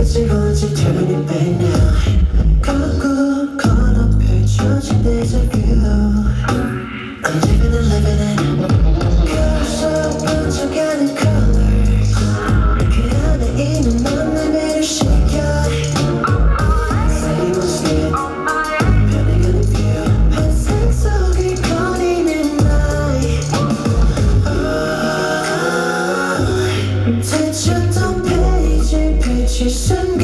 끝이 뭔지 turn it back now. 거꾸로 걸어 펼쳐진 데자뷰. I'm living and living it. 거울속 번져가는 colors. 그 안에 있는 넌 날 매료시켜. Say what's good. 변해가는 view. 환상 속을 거리는 night. 대쳤던 페이지 펼칠 순간.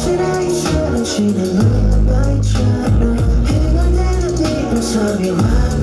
Tell me why.